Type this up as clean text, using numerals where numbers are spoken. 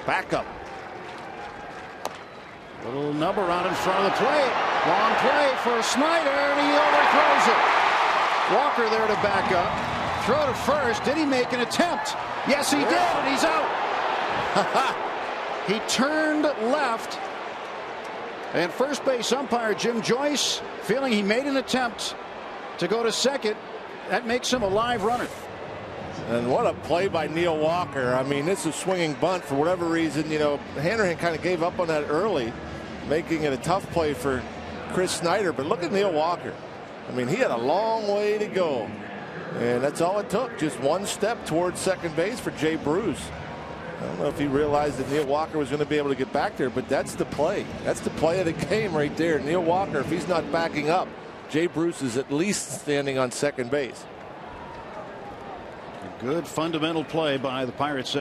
Back up. Little number on in front of the plate. Long play for Snyder, and he overthrows it. Walker there to back up. Throw to first. Did he make an attempt? Yes, he did, and he's out. He turned left. And first base umpire Jim Joyce, feeling he made an attempt to go to second, that makes him a live runner. And what a play by Neil Walker. I mean, this is swinging bunt. For whatever reason, you know, Hanrahan kind of gave up on that early, making it a tough play for Chris Snyder. But look at Neil Walker. I mean, he had a long way to go. And that's all it took. Just one step towards second base for Jay Bruce. I don't know if he realized that Neil Walker was going to be able to get back there, but that's the play. That's the play of the game right there. Neil Walker, if he's not backing up, Jay Bruce is at least standing on second base. A good fundamental play by the Pirates.